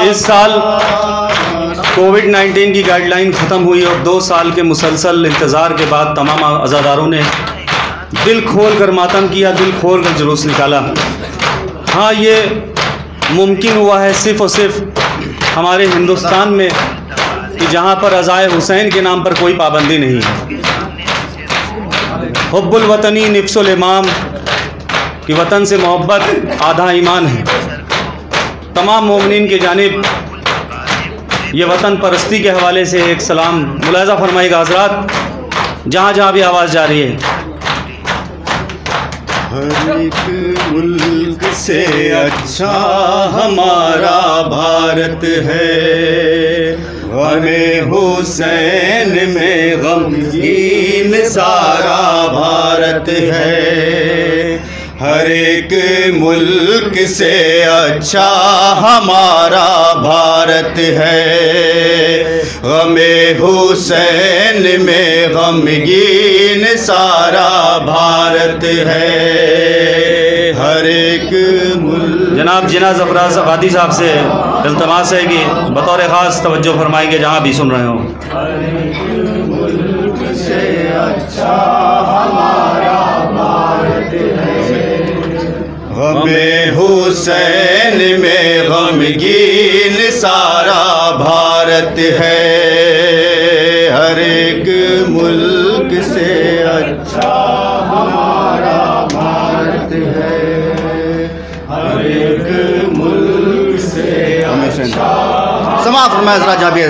इस साल कोविड-19 की गाइडलाइन ख़त्म हुई और 2 साल के मुसलसल इंतज़ार के बाद तमाम अज़ादारों ने दिल खोल कर मातम किया, दिल खोल कर जुलूस निकाला। हाँ, ये मुमकिन हुआ है सिर्फ़ और सिर्फ हमारे हिंदुस्तान में कि जहाँ पर रज़ाए हुसैन के नाम पर कोई पाबंदी नहीं है। हुब्बुल वतनी निफ्सुल इमाम कि वतन से मोहब्बत आधा ईमान है। तमाम मोमिनीन की जानिब ये वतन परस्ती के हवाले से एक सलाम मुलाज़ा फरमाइएगा हज़रात, जहाँ जहाँ भी आवाज़ जा रही है। हर एक मुल्क से अच्छा हमारा भारत है, हमें हुसैन में गमगीन सारा भारत है। हर एक मुल्क से अच्छा हमारा भारत है, हमें हुसैन में गमगीन सारा भारत है। हर एक मुल्क जनाब जिना ज़फ़राज़ आबादी साहब से इल्तमास है कि बतौर ख़ास तवज्जो फरमाएंगे जहाँ भी सुन रहे हो। हर एक मुल्क से अच्छा हमारा भारत है, हमें हुसैन में गमगीन सारा भारत है। हर एक मुल्क से अच्छा हमारा भारत है, हर एक मुल्क से अच्छा समाप्त फरमाया ज़रा जाबिर।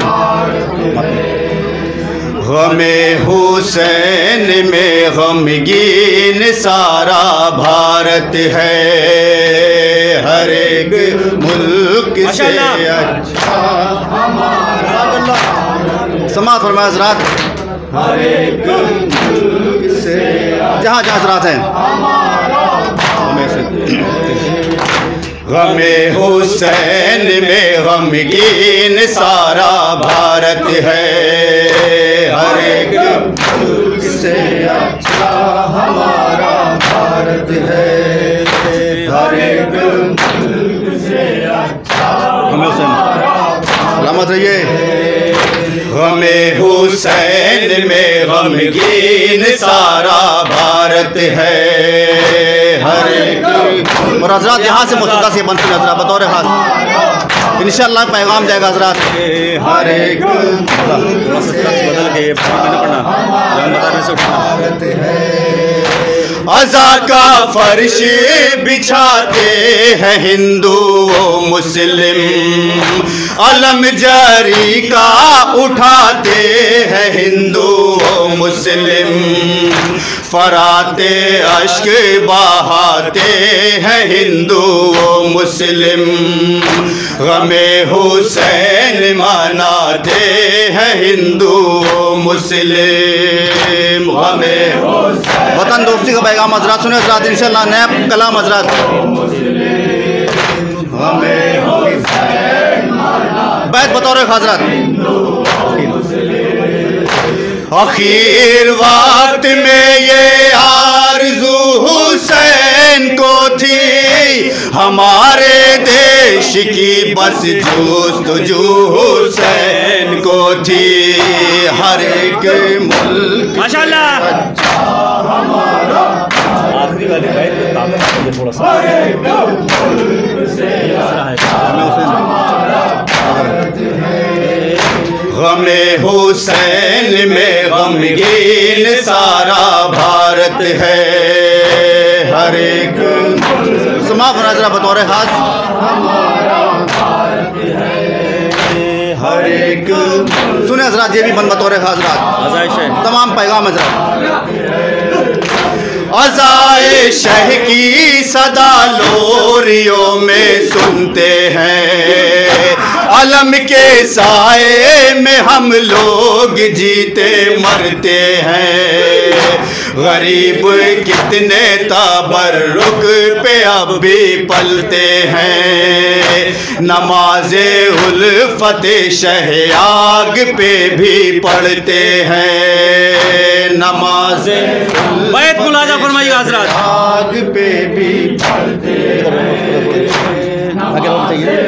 हमें हुसैन में गमगीन सारा भारत है, हर एक मुल्क से अच्छा हमारा समाप्त फरमाया ज़रा। हर एक मुल्क से जहाँ जहाँ ज़रा हैं हमें हुसैन में गमगीन सारा भारत है, हर एक मुल्क से अच्छा हमारा भारत है, हर एक मुल्क से अच्छा सलामत रहिए। हमें हुसैन में गमगीन सारा भारत है, हर एक और हज़रात यहाँ से मुस्तदा से बनती नजरा बतौर खास इंशाअल्लाह पैगाम जाएगा हज़रात। हर एक बदल के भारत है, अज़ा का फर्श बिछाते हैं हिंदू मुस्लिम, अलम जारी का उठाते हैं हिंदू मुस्लिम, फराते अश्क बहाते हैं हिंदू मुस्लिम, गमे हुसैन मनाते हैं हिंदू मुस्लिम। गमे वतन दोस्ती का पैगाम हज़रात सुने हज़रात, इंशाअल्लाह नया कलाम हज़रात। बैत बतौर हज़रात आखिर वक्त में ये आरज़ू हुसैन को थी, हमारे देश की बस जुस्तजू हुसैन को थी। हर एक मुल्क माशाअल्लाह हमारा आखिरी वाली बैत थोड़ा सा गमे हुसैन में गमगीन सारा भारत है, हर एक समाप्त नजरा बतौर खास हमारा भारत है, हर एक सुने हज़रात ये भी बन बतौर खास रात तमाम पैगाम हज़रात। अज़ाए शह की सदा लोरियों में सुनते हैं, अलम के साए में हम लोग जीते मरते हैं, गरीब कितने तबर्रुक पे अब भी पलते हैं, नमाज़े उल्फत शहयाग पे भी पढ़ते हैं, नमाज़े बैत मुलाज़ा फरमाइएगा हज़रात, आग पे भी पढ़ते हैं,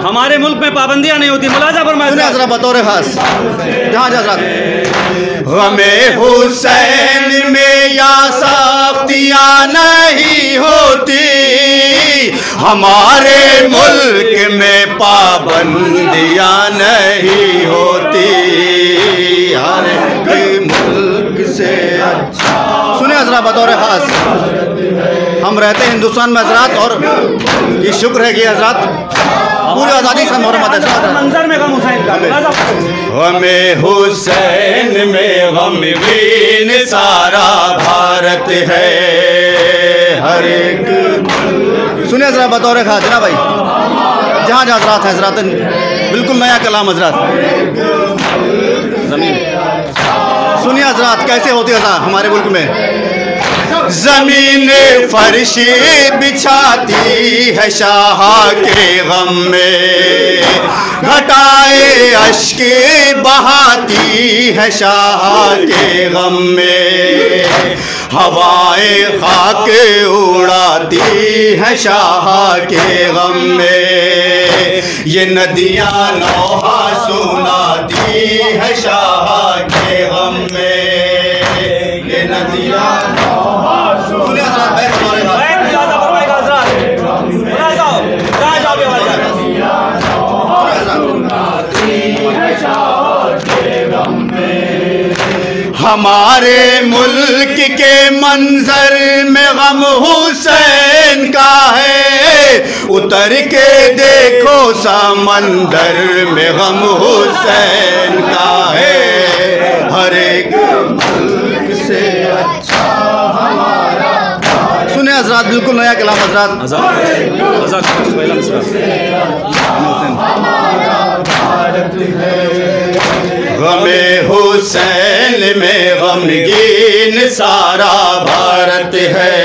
हमारे मुल्क में पाबंदियां नहीं होती। मुलाजा फरमाए सुनिए हजरत बतौर खास जहाँ हजरत हमें हुसैन में या सख्तियाँ नहीं होती, हमारे मुल्क में पाबंदियाँ नहीं होती, हर मुल्क से अच्छा। सुनिए हजरत बतौर खास हम रहते हैं हिंदुस्तान में हजरत, और ये शुक्र है कि हजरत पूरी आज़ादी से मोहम्मद है। मंजर में गम हुसैन का हमें हुसैन में गमगीन सारा भारत है, हर एक। सुनिए हजरत बतौर खास जना भाई जहाँ जहाँ हजरत है हजरत बिल्कुल नया कलाम हजरत जमीन। सुनिए हजरत कैसे होती है हमारे मुल्क में जमीन फर्शी बिछाती है शाह के गम में, घटाए अश्क बहाती है शाह के गम में, हवाएं खाक उड़ाती है शाह के गम में, ये नदियाँ नौहा सुनाती है शाह के गम में, ये नदियाँ हमारे मुल्क के मंजर में गम हुसैन का है, उतर के देखो समंदर में गम हुसैन का है, हर एक मुल्क से अच्छा हमारा। सुने हजरत बिल्कुल नया कलाम हजरत गमे हुसैन में गमगीन सारा भारत है,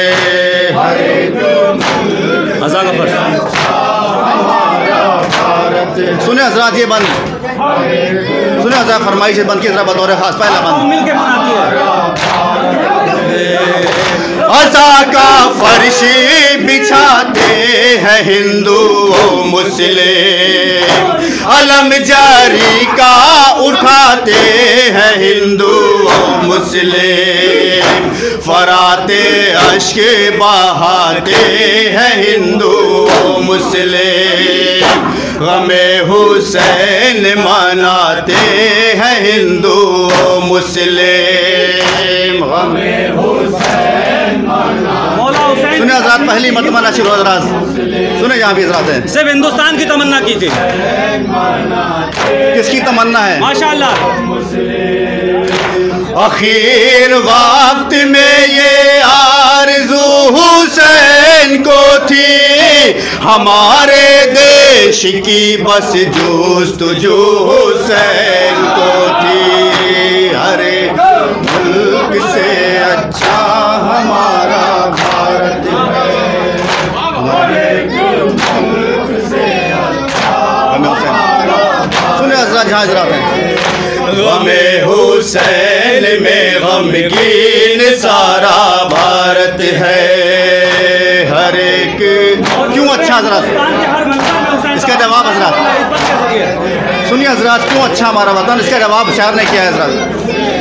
सुने हजरत ये बंद सुने हजरत फरमाइश बंद की तरह बतौर खास पहला बंद मिलके मनाती है। अज़ा का फर्शी बिछाते हैं हिंदू मुस्लिम, अलम जारी का उठाते हैं हिंदू मुस्लिम, फराते अश्क बहाते हैं हिंदू मुस्लिम, गमे हुसैन मनाते हैं हिंदू मुस्लिम, गमे हुसैन मनाते। सुने हजरत पहली मरतबा नशीर हजरत सुने यहाँ भी हजरत है सिर्फ हिंदुस्तान की तमन्ना की थी। किसकी तमन्ना है? माशाअल्लाह। आखिर वक्त में ये आरज़ू हुसैन को थी, हमारे देश की बस जुस्तजू हुसैन को थी, हर एक मुल्क से अच्छा हमारा भारत है, हर एक मुल्क से अच्छा हमारा। सुने हजरत जहाँ हजरत हैं गमे हुसैन में गमगीन सारा भारत है, हर एक। क्यों अच्छा हजरत? इसका जवाब हजरत सुनिए हजरत क्यों अच्छा हमारा वतन, इसका जवाब शायर ने किया है हजरत।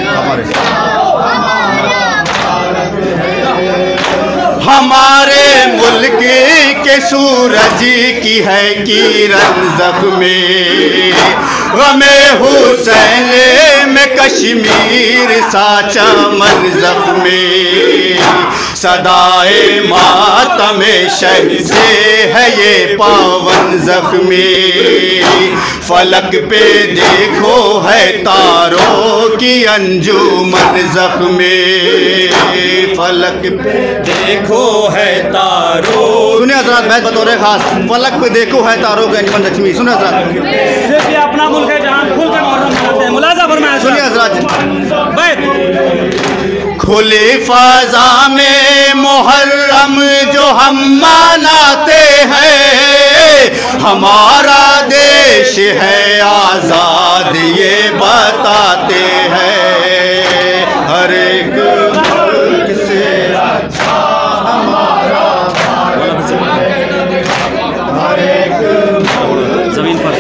हमारे मुल्क के सूरज की है किरण ज़ख्मी, गमे हुसैन में कश्मीर सा चमन ज़ख्मी, सदाए मातम शह से है ये पावन ज़ख्मी, फलक पे देखो है तारों की अंजुमन ज़ख्मी, फलक पे देखो है तारों। सुने हजरत बैत बतौर खास फलक पे देखो है तारों के अंजुमन ज़ख्मी। सुने हजरत सिर्फ ये अपना मुल्क है जहाँ खुल के मुहर्रम मनाते हैं। मुलाजा फरमाया। सुनिए हजरत बैत खुली फजा में मुहर्रम जो हम मनाते हैं, हमारा देश है आज़ाद ये बताते हैं, हर एक मुल्क से अच्छा हमारा भारत है, हर एक ज़मीन फर्श।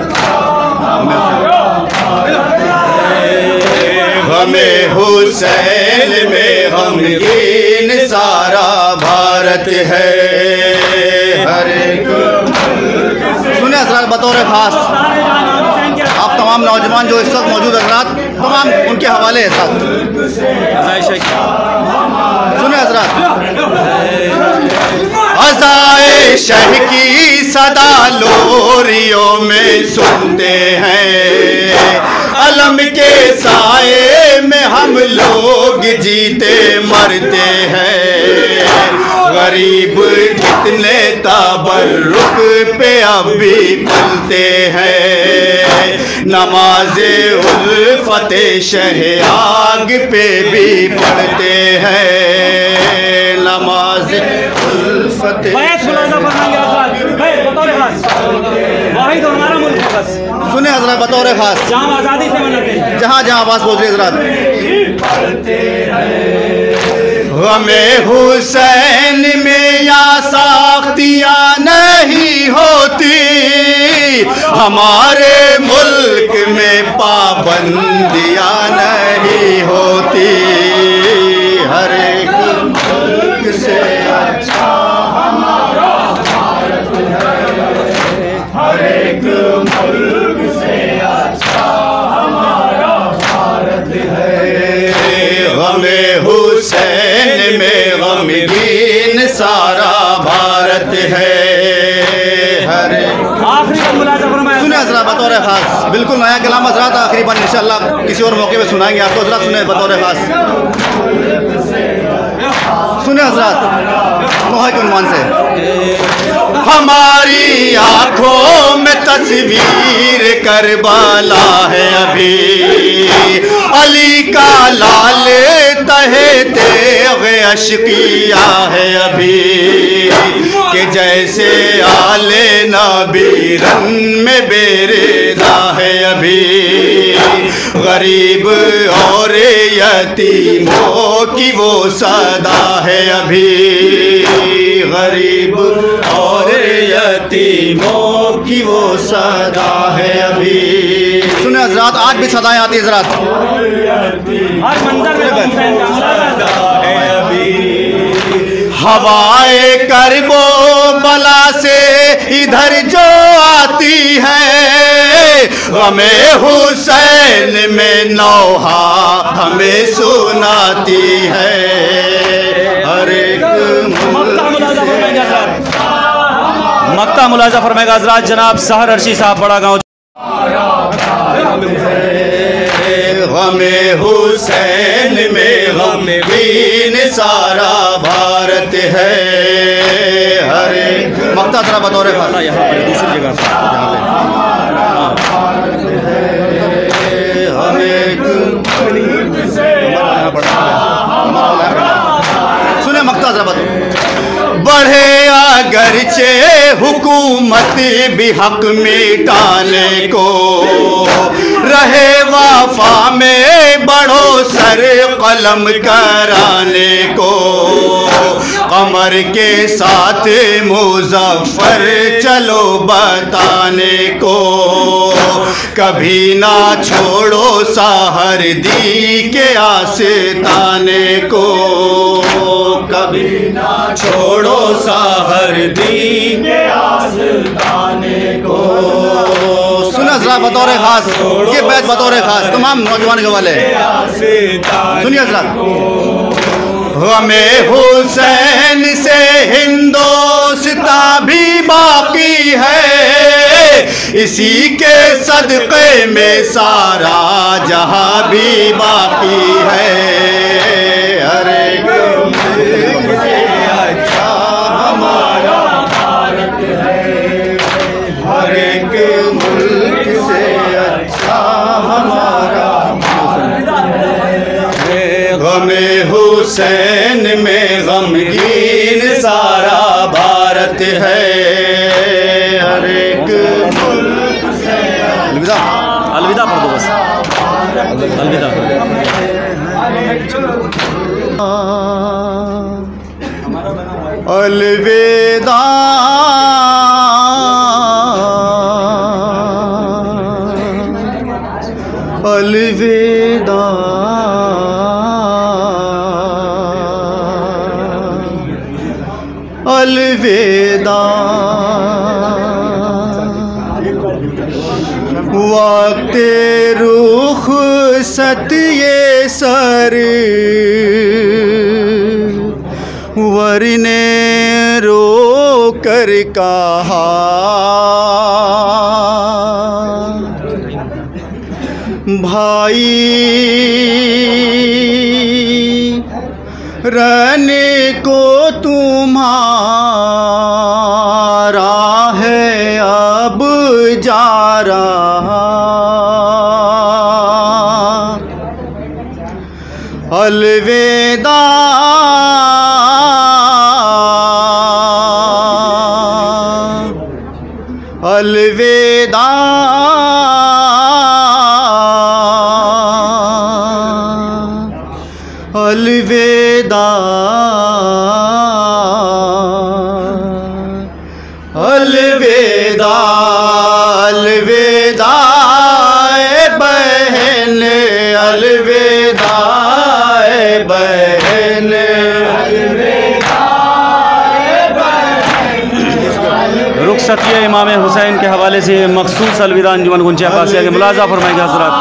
हमें हुसैन में गमगीन सारा भारत है। हर एक सुने हज़रात, बतौर खास आप तमाम नौजवान जो इस वक्त मौजूद हज़रात, तमाम उनके हवाले है साथ। सुने हज़रात, अज़ाए शह की सदा लोरियों में सुनते हैं, अलम के साए में हम लोग जीते मरते हैं। गरीब कितने तबर्रुक पे अब भी पलते हैं, नमाज़े उल्फते शह आग पे भी पढ़ते हैं। नमाज़े उल्फते सुने हज़रात, बतौर खास जहाँ आज़ादी से मनाते हैं, जहाँ जहाँ आवाज़ पहुँच रही हज़रात। हमें हुसैन में या साख्तियाँ नहीं होती, हमारे मुल्क में पाबंदियाँ नहीं होती। हर एक मुल्क से अच्छा हमारा भारत है, हर एक मुल्क से अच्छा हमारा भारत है। हमें हुसैन में गमगीन सारा भारत है। हर सुने हज़रात, बतौर खास बिल्कुल नया कलाम हज़रात, आखिरी बार इंशाअल्लाह किसी और मौके पे सुनाएंगे आपको हज़रात। सुने बतौर खास, सुने हज़रात मोह के उन्वान से। हमारी आँखों में तस्वीर करबला है अभी, अली का लाल तहे तेग़ अश्किया है अभी, कि जैसे आले नबी रन में बेरेदा है अभी। गरीब और यतीमों की वो सदा है अभी, गरीब और यतीमों की वो सदा है अभी। सुने हज़रात, आज भी सदाएं आती है हज़रात, हर मंजर में हवाए करबो बला से इधर जो आती है, गमे हुसैन में नौहा हमें सुनाती है। हर एक मक्ता मुलाजा फरमाएगा हज़रात जनाब सहर अर्शी साहब, बड़ा गाँव। हमें हुसैन में गमगीन सारा भारत है। हर एक मक्ता जरा बतौर यहाँ पर दूसरी जगह सुने मक्ता जरा बतौर। बढ़े अगरचे हुकूमत भी हक मिटाने को, रहे वफा में बढ़ो सर कलम कराने को। कमर के साथ मुज़फ़्फ़र चलो बताने को, कभी ना छोड़ो सहरदी के आस्ताने को, कभी ना छोड़ो सहरदी के आस्ताने को। सुना जरा बतौर खास, ये बैत बतौर खास तमाम नौजवान के वाले सुनिए जरा। हमें हुसैन से हिंदोस्तां भी बाकी है, इसी के सदक़े में सारा जहां भी बाकी है। हर एक मुल्क से अच्छा हमारा भारत है, हर एक मुल्क से अच्छा हमारा हमें हुसैन में गमगीन सारा भारत है। हर एक मुल्क से अलविदा अलविदा पढ़ दो बस, अलविदा। अलविदा अलविदा अलविदा वक्त रुख सत ये सर वरने रो कर कहा भाई रहने को तुम्हारा है अब जा रहा अलविदा अलविदा अलविदा अलविदा अलविदा बहन अलविदा बहन रुखसत इमाम हुसैन के हवाले से मखसूस अलविदा अंजुमन गुंचे अब्बासिया के मुलाजा फरमाएंगे हज़रात।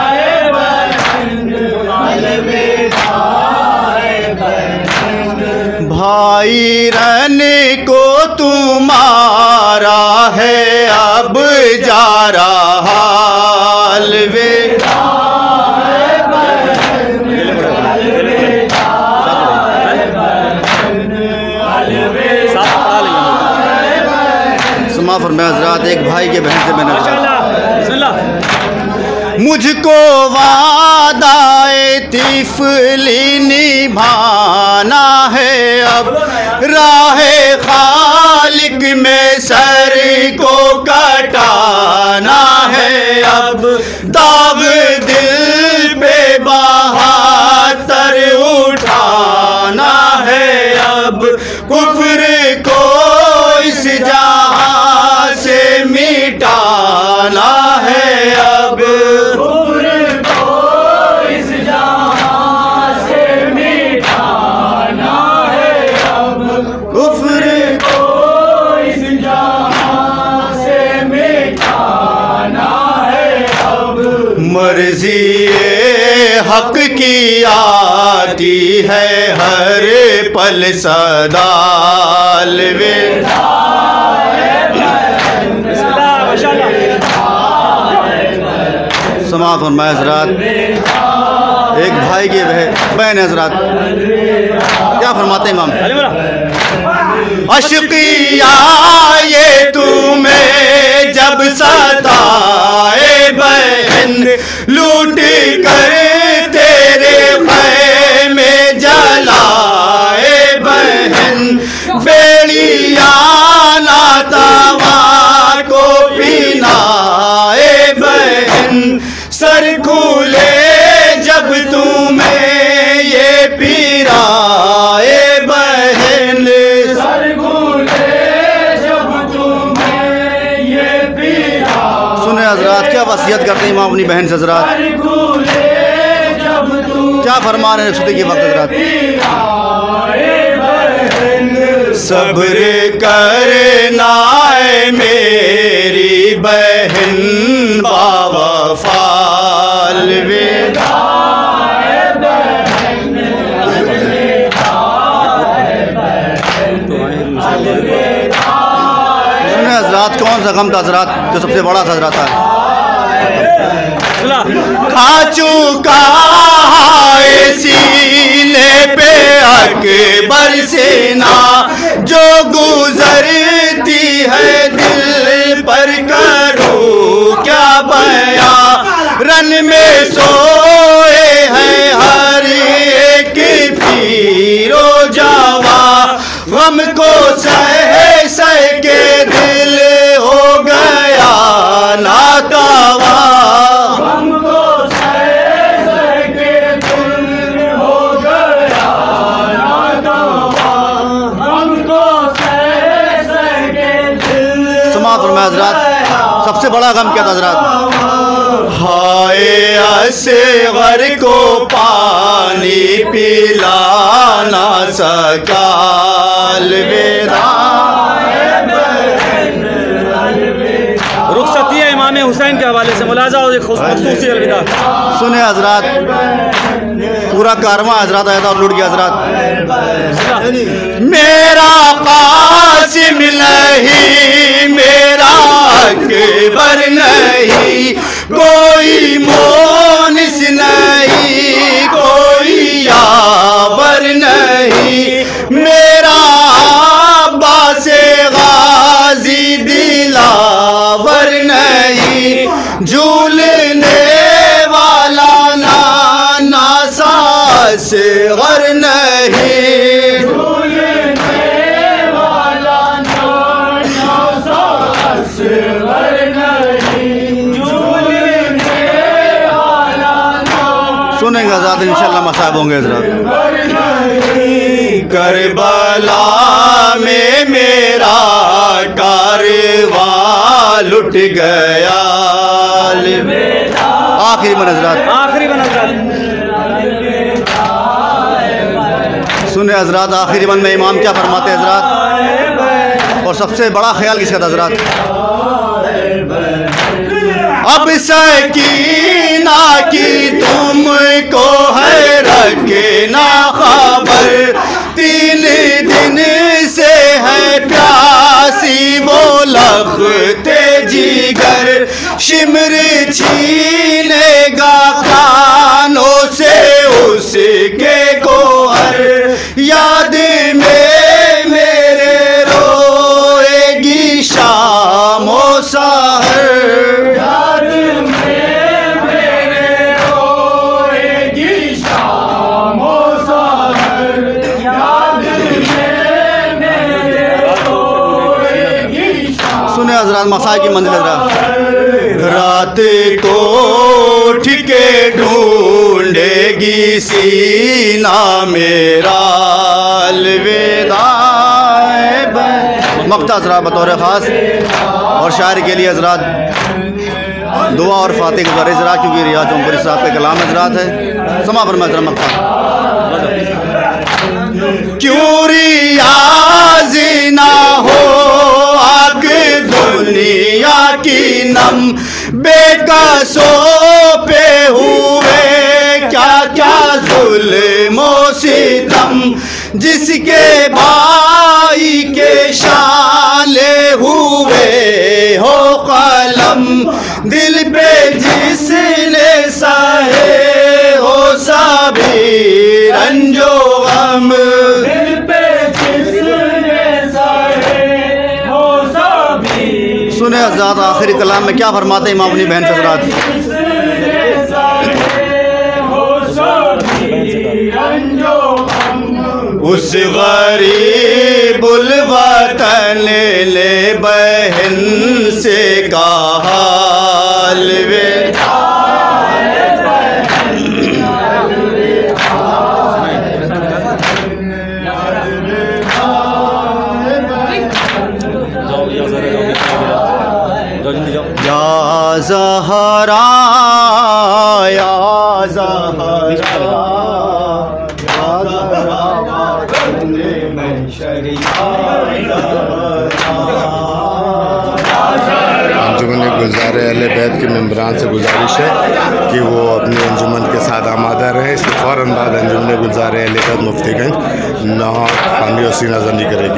भाई रहने को तुम्हारा है अब जा रहा अलविदा सुमा फरमाया हज़रात एक भाई के बहन से मैंने मुझको वादाए तिफली निभाना है अब राहे खालिक में सर को कटाना है अब दाग दिल पे बहातर उठाना है अब कुफ्र को इस जहां से मिटाना है अब मर्जी हक की आती है हर पल सदा अलविदा समाअत फरमाया हज़रात एक भाई की बहन हज़रात क्या फरमाते इमाम अशकिया ये तुम्हें जब सताए बहन लूट कर तेरे खैमे जलाए बहन बेड़िया नातावा को पिनाए बहन सर खुले जब तुम्हें ये पिराए बहन सर खुले जब तुम्हें ये पिरा सुने हज़रात क्या वसीयत करते हैं इमाम अपनी बहन से हज़रात क्या फरमा रहे हैं सुते के वक्त हज़रात सब्र करना है मेरी बहन बावफा अलविदा सुने हज़रात कौन सा गम था हज़रात जो सबसे बड़ा था हज़रात था खा चुका है सीने पे अकबर सेना जो गुजरती है दिल पर करूं क्या बयां रन में सोए हैं हर एक पीरो जावा हमको सह के दिल हो गया नातावा हमको सह के दिल हो गया नातावा हमको सह के दिल। समाअत फरमाया हज़रात सबसे बड़ा गम क्या था हज़रात हाय असगर को पानी पिला ना सका अलविदा। रुखसतिया इमाम हुसैन के हवाले से मुलाजा और खुसूसी अलविदा। सुने हजरात, पूरा कारवां हजरात आया था और लुट गया हजरात। मेरा कासिम नहीं, मेरा अकबर नहीं, कोई मोनिस नहीं, कोई यावर नहीं, मेरा अब्बास गाजी दिलावर नहीं, झूलने वाला नाना सास गर नहीं, झूलने वाला नाना सास गर नहीं, झूलने वाला सुनेंगे हज़रात, इंशाल्लाह मसाब होंगे हज़रात। करबला में मेरा कारवां लुट गया अलविदा। आखिरी मन हज़रात, आखिरी मन हज़रात। सुने हज़रात, आखिरी मन में इमाम क्या फरमाते हैं हज़रात, और सबसे बड़ा ख्याल किसका था हज़रात। अब सकीना की तुमको है रखना खबर, 3 दिन से है प्यासी वो लखते जिगर, शिमर छीनेगा कानों से उसके गोहर, याद में मेरे रोएगी शामो सहर, याद में मेरे रोएगी शामो सहर, याद में मेरे रोएगी शाम। सुने हजरात, मसाई की मंजिल हजरात। रात को ठिके ढूंढेगी सीना मेरा अलविदा। मक्ता हजरात बतौर ख़ास और शायर के लिए हजरात दुआ और फातिह गुज़ारिश हजरात, क्योंकि रियाज जौनपुरी साहब के कलाम हजरात है। समा फरमा हजरात मक्ता। क्यों रियाज ना हो आग दुनिया की नम, बेकसों पे हुए क्या क्या जुल्म सितम, जिसके भाई के शाले हुए हो कलम, दिल पे जिसने सहे हो सभी रंजो गम, दिल पे जिसने सहे हो सभी। सुने हज़रात, आखिरी कलाम में क्या फरमाते इमाम अपनी बहन हज़रात। उस गरीबुल वतन ले बहन से कहा अलविदा। या ज़हरा या ज़हरा अंजुमन गुलजार अहले बैत के मेम्बरान से गुजारिश है कि वो अपनी अंजुमन के साथ आमादा रहें। इसके फ़ौरन बाद अंजुमन गुलजार अहले बैत मुफ्तीगंज नहा खानी और सीना जंदी करेगी।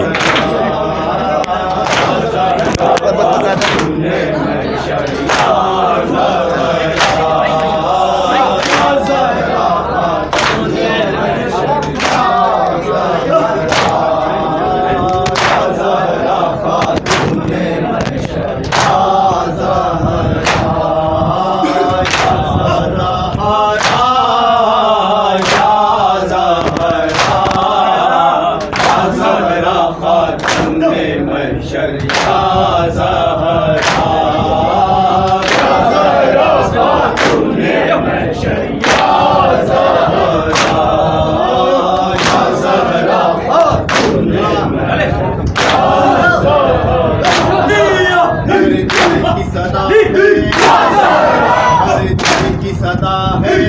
सदा है,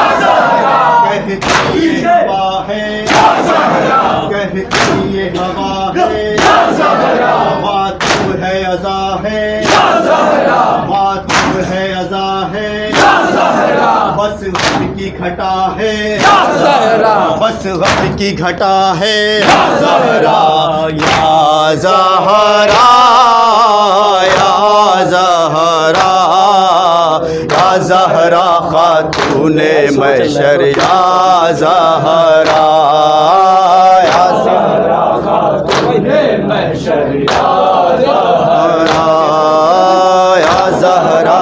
कहती ये हवा है, कहती ये हवा है, हवा तू है अज़ा है, हवा तू है अज़ा है, बस गम की घटा है, बस गम की घटा है, या ज़हरा या ज़हरा या ज़हरा या ज़हरा खातूने महशर या ज़हरा या ज़हरा खातूने महशर या ज़हरा या ज़हरा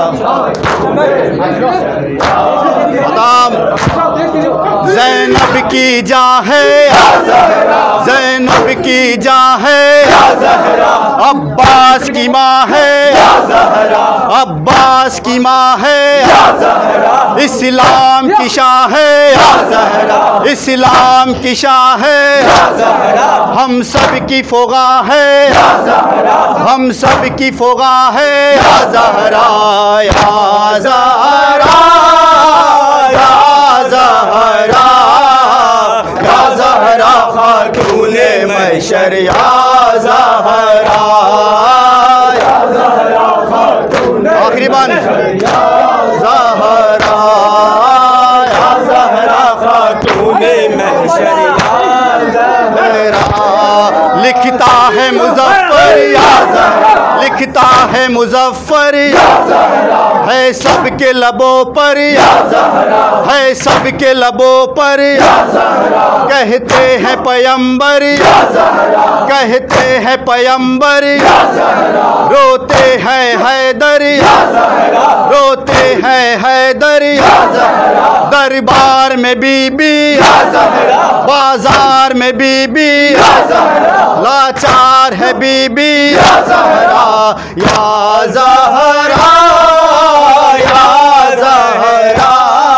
ज़ैनब की जा है, ज़ैनब की जा है, अब्बास की माँ है, अब्बास की माँ है, इस्लाम की शाह है, इस्लाम की शाह है, हम सब की फोगा है, हम सब की फोगा है, या ज़हरा या ज़हरा या ज़हरा या ज़हरा खातूने महशर या ज़हरा या ज़हरा खातूने आखिरी बार ज़हरा या ज़हरा खातूने महशर या ज़हरा। लिखता है मुज़फ़्फ़र या ज़हरा, लिखता है मुज़फ़्फ़र या ज़हरा, है सबके लबों पर या ज़हरा, है सबके लबों पर या ज़हरा, कहते हैं पैगंबर या ज़हरा, कहते हैं पैगंबर या ज़हरा, रोते हैं हैदर या ज़हरा, रोते हैं हैदर या ज़हरा, दरबार में बीबी या ज़हरा, बाजार में बीबी या ज़हरा, लाचार है बीबी या ज़हरा या ज़हरा या ज़हरा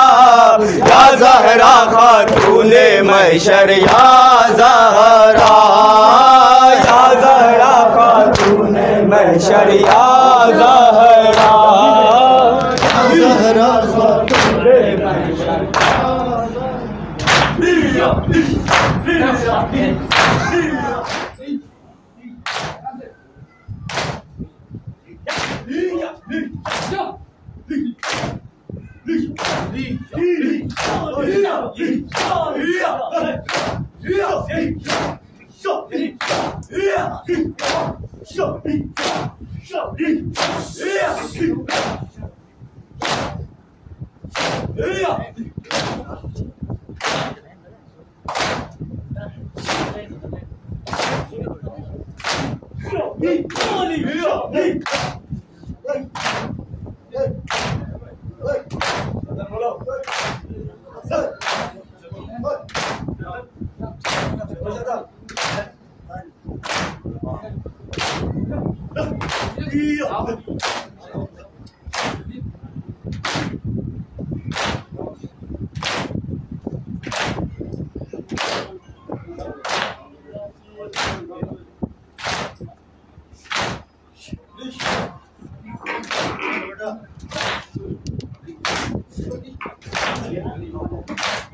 या ज़हरा खातूने महशर या ज़हरा या ज़हरा खातूने महशर या ज़हरा या ज़हरा खातूने महशर बेटा